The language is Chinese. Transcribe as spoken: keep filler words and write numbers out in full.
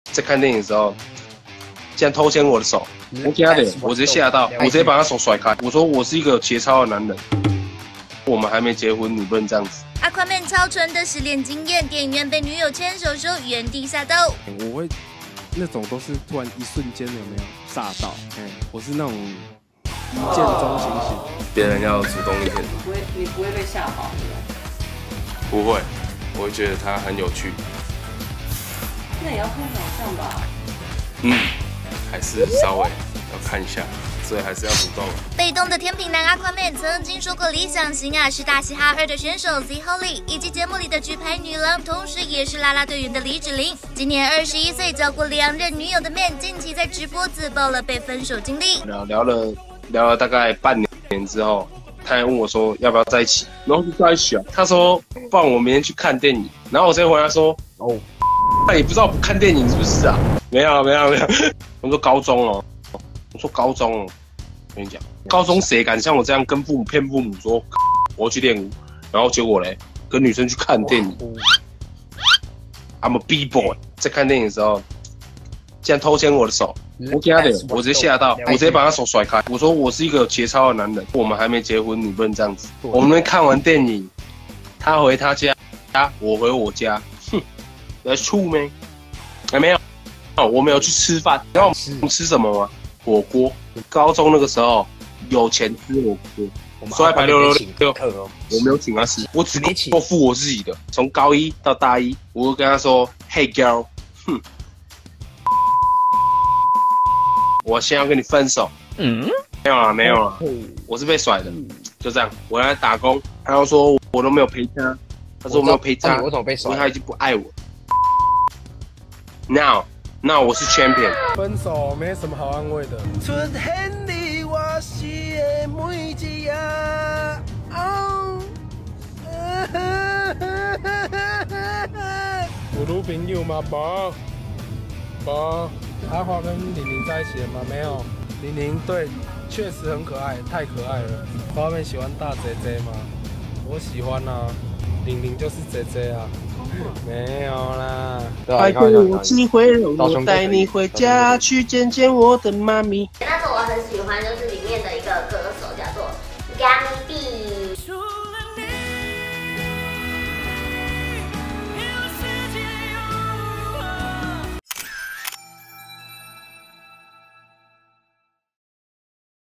在看电影的时候，竟然偷牵我的手，我给他脸，我直接吓到，我直接把他手甩开。我说我是一个有节操的男人，我们还没结婚，你不能这样子。 Aquaman 超纯的失恋经验，电影院被女友牵手时原地吓到。 我会那种都是突然一瞬间有没有吓到？嗯，我是那种一见钟情型， 别人要主动一点。 你不会，你不会被吓跑的。 不会，我会觉得他很有趣。 那也要看长相吧。 嗯，还是稍微要看一下，所以还是要主动。 被动的甜品男 Aquaman 曾经说过理想型啊是大嘻哈二的选手 Z Holy， 以及节目里的举牌女郎，同时也是啦啦队员的李芷玲。今年二十一岁，交过两任女友的 Man， 近期在直播自爆了被分手经历。 聊聊了聊了大概半年之后，他还问我说要不要在一起，然后就在一起啊。他说不然我明天去看电影，然后我直接回答说哦，那你不知道不看电影是不是啊？没有没有没有，我说高中哦，我说高中哦，我跟你讲，高中谁敢像我这样跟父母骗父母说我要去练舞，然后结果嘞跟女生去看电影 ，I'm a B boy， 在看电影的时候，竟然偷牵我的手。我给他脸，我直接吓到，我直接把他手甩开。我说我是一个有节操的男人，我们还没结婚，你不能这样子。我们看完电影，他回他家，我回我家，哼，在处没？哎没有，我没有去吃饭。然后我们吃什么吗？火锅。高中那个时候有钱吃火锅，刷一排六六六，我没有请他吃，我只够付我自己的。从高一到大一，我就跟他说 ，Hey girl， 哼。我先要跟你分手，嗯，没有啦，没有啦，我是被甩的，就这样。我来打工，他又说我都没有陪他，他说我没有陪他， 为什么被甩？ 因为他已经不爱我。Now， 那我是 champion。 分手没什么好安慰的。出现你我是的每一夜，有女朋友吗？无，无。阿华跟玲玲在一起了吗？没有。玲玲对，确实很可爱，太可爱了。花妹喜欢大 J J 吗？我喜欢啊。玲玲就是 J J 啊。没有啦。 快给我机会，让我带你回家去见见我的妈咪。 但是我很喜欢，就是